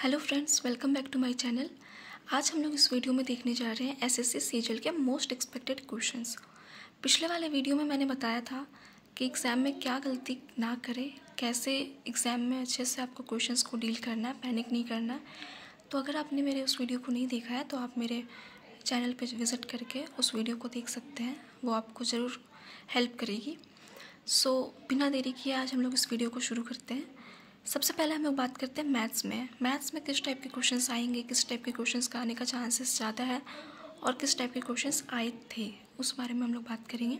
Hello friends, welcome back to my channel. आज हम लोग इस वीडियो में देखने जा रहे हैं एसएससी सीजीएल के मोस्ट एक्सपेक्टेड क्वेश्चंस। पिछले वाले वीडियो में मैंने बताया था कि एग्ज़ाम में क्या गलती ना करें, कैसे एग्ज़ाम में अच्छे से आपको क्वेश्चंस को डील करना है, पैनिक नहीं करना है। तो अगर आपने मेरे उस वीडियो को नहीं देखा है तो आप मेरे चैनल पर विज़िट करके उस वीडियो को देख सकते हैं, वो आपको ज़रूर हेल्प करेगी। सो बिना देरी किए आज हम लोग इस वीडियो को शुरू करते हैं। सबसे पहले हम लोग बात करते हैं मैथ्स में किस टाइप के क्वेश्चंस आएंगे, किस टाइप के क्वेश्चंस का आने का चांसेस ज़्यादा है और किस टाइप के क्वेश्चंस आए थे, उस बारे में हम लोग बात करेंगे।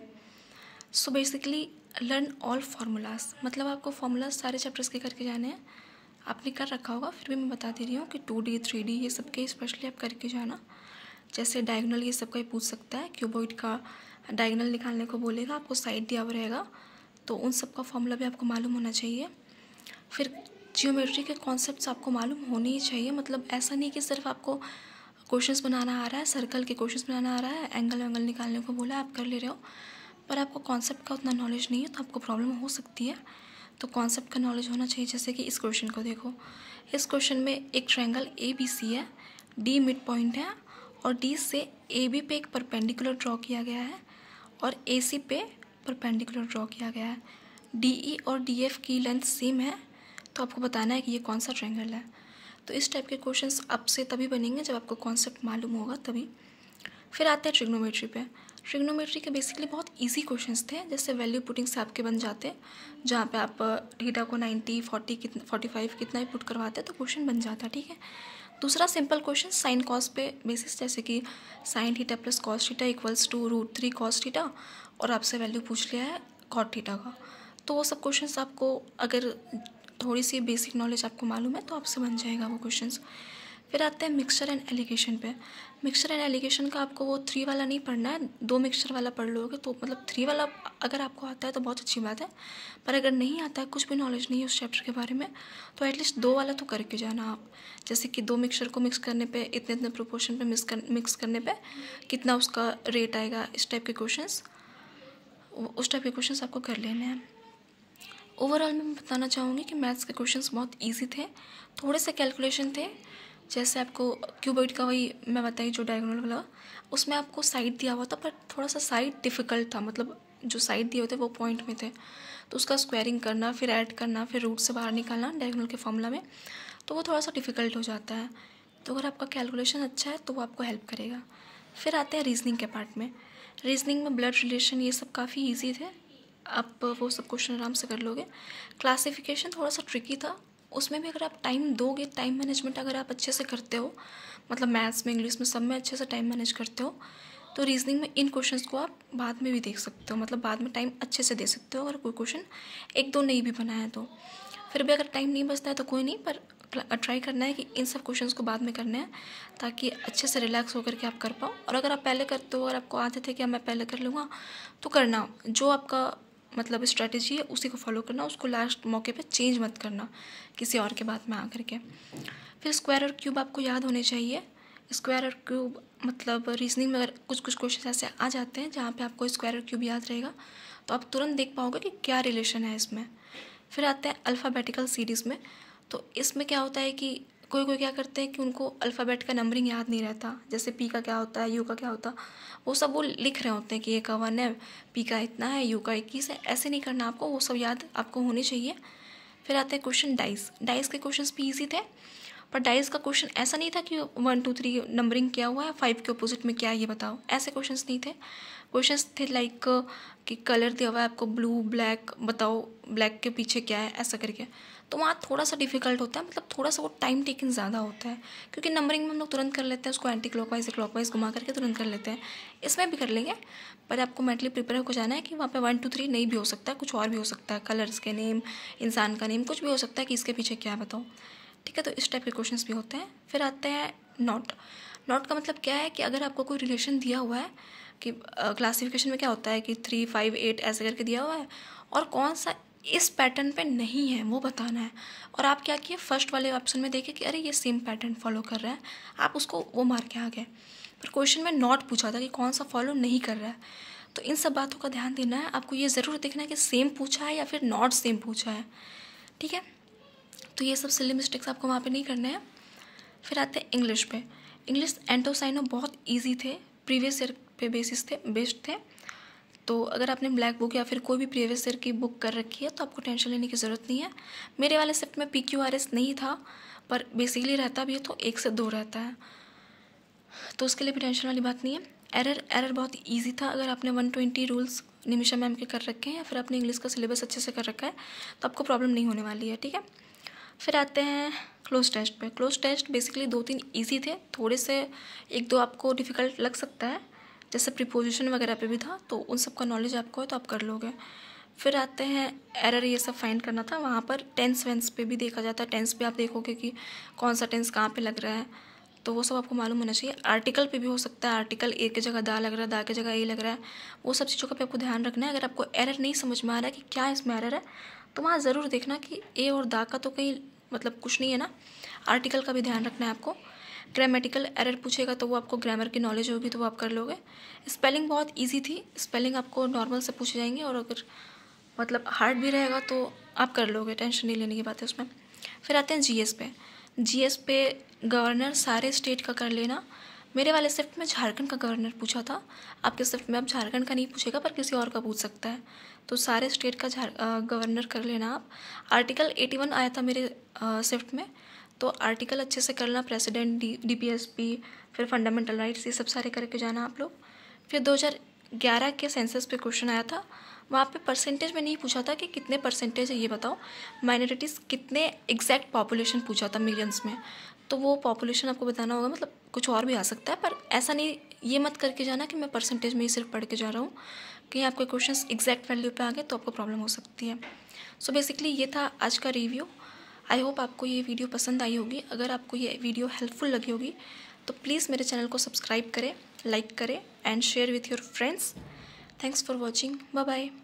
So basically learn all formulas, मतलब आपको फार्मूलाज सारे चैप्टर्स के करके जाने हैं। आपने कर रखा होगा, फिर भी मैं बता दे रही हूँ कि 2D 3D ये सब के स्पेशली आप करके जाना। जैसे डायगोनल ये सब का ही पूछ सकता है, क्यूबॉइड का डायगोनल निकालने को बोलेगा, आपको साइड दिया हुआ रहेगा, तो उन सब का फॉर्मूला भी आपको मालूम होना चाहिए। फिर जियोमेट्री के कॉन्सेप्ट्स आपको मालूम होने ही चाहिए, मतलब ऐसा नहीं कि सिर्फ आपको क्वेश्चंस बनाना आ रहा है, सर्कल के क्वेश्चंस बनाना आ रहा है, एंगल वैंगल निकालने को बोला आप कर ले रहे हो, पर आपको कॉन्सेप्ट का उतना नॉलेज नहीं है तो आपको प्रॉब्लम हो सकती है। तो कॉन्सेप्ट का नॉलेज होना चाहिए। जैसे कि इस क्वेश्चन को देखो, इस क्वेश्चन में एक ट्रायंगल ABC है, D मिड पॉइंट है और D से AB पे एक परपेंडिकुलर ड्रॉ किया गया है और AC पे परपेंडिकुलर ड्रॉ किया गया है। DE और DF की लेंथ सेम है, तो आपको बताना है कि ये कौन सा ट्रायंगल है। तो इस टाइप के क्वेश्चंस अब से तभी बनेंगे जब आपको कॉन्सेप्ट मालूम होगा तभी। फिर आते हैं ट्रिग्नोमेट्री पे। ट्रिग्नोमेट्री के बेसिकली बहुत इजी क्वेश्चंस थे, जैसे वैल्यू पुटिंग से आपके बन जाते, जहाँ पे आप थीटा को 90, 40, 45 कितना ही पुट करवाते तो क्वेश्चन बन जाता, ठीक है। दूसरा सिंपल क्वेश्चन साइन कॉस पे बेसिस, जैसे कि sine theta plus cos theta equals to √3 cos theta, और आपसे वैल्यू पूछ लिया है कॉट थीटा का। तो वो सब क्वेश्चंस आपको अगर थोड़ी सी बेसिक नॉलेज आपको मालूम है तो आपसे बन जाएगा वो क्वेश्चंस। फिर आते हैं मिक्सचर एंड एलिगेशन पे। मिक्सचर एंड एलिगेशन का आपको वो 3 वाला नहीं पढ़ना है, 2 मिक्सचर वाला पढ़ लोगे तो मतलब 3 वाला अगर आपको आता है तो बहुत अच्छी बात है, पर अगर नहीं आता है, कुछ भी नॉलेज नहीं है उस चैप्टर के बारे में, तो एटलीस्ट 2 वाला तो करके जाना आप। जैसे कि 2 मिक्सचर को मिक्स करने पे इतने इतने प्रोपोर्शन पे मिक्स करने पे कितना उसका रेट आएगा, इस टाइप के क्वेश्चंस, उस टाइप के क्वेश्चंस आपको कर लेने हैं। ओवरऑल मैं बताना चाहूँगी कि मैथ्स के क्वेश्चंस बहुत इजी थे, थोड़े से कैलकुलेशन थे। जैसे आपको क्यूबॉइड का वही मैं बताई जो डायगोनल वाला, उसमें आपको साइड दिया हुआ था, पर थोड़ा सा साइड डिफ़िकल्ट था, मतलब जो साइड दिए हुए थे वो पॉइंट में थे, तो उसका स्क्वायरिंग करना, फिर ऐड करना, फिर रूट से बाहर निकालना डायगोनल के फॉर्मूला में, तो वो थोड़ा सा डिफ़िकल्ट हो जाता है। तो अगर आपका कैलकुलेशन अच्छा है तो वो आपको हेल्प करेगा। फिर आते हैं रीजनिंग के पार्ट में। रीजनिंग में ब्लड रिलेशन ये सब काफ़ी ईजी थे, आप वो सब क्वेश्चन आराम से कर लोगे। क्लासिफिकेशन थोड़ा सा ट्रिकी था, उसमें भी अगर आप टाइम दोगे, टाइम मैनेजमेंट अगर आप अच्छे से करते हो, मतलब मैथ्स में, इंग्लिश में, सब में अच्छे से टाइम मैनेज करते हो, तो रीजनिंग में इन क्वेश्चंस को आप बाद में भी देख सकते हो, मतलब बाद में टाइम अच्छे से दे सकते हो अगर कोई क्वेश्चन 1-2 नहीं भी बना है तो। फिर भी अगर टाइम नहीं बचता है तो कोई नहीं, पर ट्राई करना है कि इन सब क्वेश्चंस को बाद में करने हैं ताकि अच्छे से रिलैक्स होकर के आप कर पाओ। और अगर आप पहले करते हो, अगर आपको आदत है कि मैं पहले कर लूँगा, तो करना जो आपका मतलब स्ट्रेटजी है उसी को फॉलो करना, उसको लास्ट मौके पे चेंज मत करना किसी और के बात में आकर के। फिर स्क्वायर और क्यूब आपको याद होने चाहिए। स्क्वायर और क्यूब मतलब रीजनिंग में अगर कुछ कुछ क्वेश्चन ऐसे आ जाते हैं जहाँ पे आपको स्क्वायर और क्यूब याद रहेगा तो आप तुरंत देख पाओगे कि क्या रिलेशन है इसमें। फिर आते हैं अल्फ़ाबेटिकल सीरीज़ में। तो इसमें क्या होता है कि कोई कोई क्या करते हैं कि उनको अल्फ़ाबेट का नंबरिंग याद नहीं रहता, जैसे पी का क्या होता है, यू का क्या होता है, वो सब वो लिख रहे होते हैं कि ए का 1 है, पी का इतना है, यू का 21 है। ऐसे नहीं करना आपको, वो सब याद आपको होने चाहिए। फिर आते हैं क्वेश्चन डाइस के क्वेश्चन भी ईजी थे, पर डाइस का क्वेश्चन ऐसा नहीं था कि 1 2 3 नंबरिंग किया हुआ है, 5 के अपोजिट में क्या है ये बताओ, ऐसे क्वेश्चन नहीं थे। क्वेश्चन थे लाइक कि कलर दिया हुआ है आपको ब्लू ब्लैक, बताओ ब्लैक के पीछे क्या है, ऐसा करके। तो वहाँ थोड़ा सा डिफिकल्ट होता है, मतलब थोड़ा सा वो टाइम टेकिंग ज़्यादा होता है, क्योंकि नंबरिंग में हम लोग तुरंत कर लेते हैं, उसको एंटी क्लॉकवाइज या क्लॉकवाइज घुमा करके तुरंत कर लेते हैं। इसमें भी कर लेंगे, पर आपको मेंटली प्रिपेयर हो जाना है कि वहाँ पे 1 2 3 नहीं भी हो सकता है, कुछ और भी हो सकता है, कलर्स के नेम, इंसान का नेम, कुछ भी हो सकता है कि इसके पीछे क्या है बताओ, ठीक है। तो इस टाइप के क्वेश्चंस भी होते हैं। फिर आते हैं नॉट का मतलब क्या है कि अगर आपको कोई रिलेशन दिया हुआ है कि क्लासिफिकेशन में क्या होता है कि 3 5 8 ऐसे करके दिया हुआ है और कौन सा इस पैटर्न पे नहीं है वो बताना है, और आप क्या किए फर्स्ट वाले ऑप्शन में देखे कि अरे ये सेम पैटर्न फॉलो कर रहा है, आप उसको वो मार के आ गए। पर क्वेश्चन में नॉट पूछा था कि कौन सा फॉलो नहीं कर रहा है, तो इन सब बातों का ध्यान देना है आपको। ये ज़रूर देखना है कि सेम पूछा है या फिर नॉट सेम पूछा है, ठीक है। तो ये सब सिली मिस्टेक्स आपको वहाँ पे नहीं करने हैं। फिर आते हैं इंग्लिश पे। इंग्लिश एंटोसाइनो बहुत इजी थे, प्रीवियस ईयर पे बेस्ड थे। तो अगर आपने ब्लैक बुक या फिर कोई भी प्रीवियस ईयर की बुक कर रखी है तो आपको टेंशन लेने की ज़रूरत नहीं है। मेरे वाले शिफ्ट में PQRS नहीं था, पर बेसिकली रहता भी है तो 1 से 2 रहता है, तो उसके लिए भी टेंशन वाली बात नहीं है। एरर बहुत ईजी था। अगर आपने 120 रूल्स निमिषा मैम के कर रखे हैं या फिर अपने इंग्लिश का सिलेबस अच्छे से कर रखा है तो आपको प्रॉब्लम नहीं होने वाली है, ठीक है। फिर आते हैं क्लोज टेस्ट पे। क्लोज टेस्ट बेसिकली 2-3 ईजी थे, थोड़े से 1-2 आपको डिफ़िकल्ट लग सकता है, जैसे प्रीपोजिशन वगैरह पे भी था, तो उन सब का नॉलेज आपको है तो आप कर लोगे। फिर आते हैं एरर, ये सब फाइंड करना था। वहाँ पर टेंस वेंस पे भी देखा जाता है, टेंस पे आप देखोगे कि कौन सा टेंस कहाँ पे लग रहा है, तो वो सब आपको मालूम होना चाहिए। आर्टिकल पे भी हो सकता है, आर्टिकल ए की जगह दा लग रहा है, दा की जगह ए लग रहा है, वो सब चीज़ों का भी आपको ध्यान रखना है। अगर आपको एरर नहीं समझ में आ रहा है कि क्या इसमें एरर है तो वहाँ ज़रूर देखना कि ए और दा का तो कहीं मतलब कुछ नहीं है ना। आर्टिकल का भी ध्यान रखना है आपको। ग्रामेटिकल एरर पूछेगा तो वो आपको ग्रामर की नॉलेज होगी तो वो आप कर लोगे। स्पेलिंग बहुत ईजी थी, स्पेलिंग आपको नॉर्मल से पूछे जाएंगे, और अगर मतलब हार्ड भी रहेगा तो आप कर लोगे, टेंशन नहीं लेने की बात है उसमें। फिर आते हैं जीएस पे। जीएस पे गवर्नर सारे स्टेट का कर लेना। मेरे वाले शिफ्ट में झारखंड का गवर्नर पूछा था, आपके शिफ्ट में अब झारखंड का नहीं पूछेगा पर किसी और का पूछ सकता है, तो सारे स्टेट का गवर्नर कर लेना आप। आर्टिकल 81 आया था मेरे शिफ्ट में, तो आर्टिकल अच्छे से करना, प्रेसिडेंट, DPSP, फिर फंडामेंटल राइट्स, ये सब सारे करके जाना आप लोग। फिर 2011 के सेंसस पे क्वेश्चन आया था, वहाँ पे परसेंटेज में नहीं पूछा था कि कितने परसेंटेज है ये बताओ, माइनॉरिटीज़ कितने एग्जैक्ट पॉपुलेशन पूछा था मिलियंस में, तो वो पॉपुलेशन आपको बताना होगा। मतलब कुछ और भी आ सकता है, पर ऐसा नहीं, ये मत करके जाना कि मैं परसेंटेज में ही सिर्फ पढ़ के जा रहा हूँ, कहीं आपके क्वेश्चन एग्जैक्ट वैल्यू पे आ गए तो आपको प्रॉब्लम हो सकती है। सो बेसिकली ये था आज का रिव्यू। आई होप आपको ये वीडियो पसंद आई होगी। अगर आपको ये वीडियो हेल्पफुल लगी होगी तो प्लीज़ मेरे चैनल को सब्सक्राइब करें, लाइक करें and share with your friends. Thanks for watching, bye bye.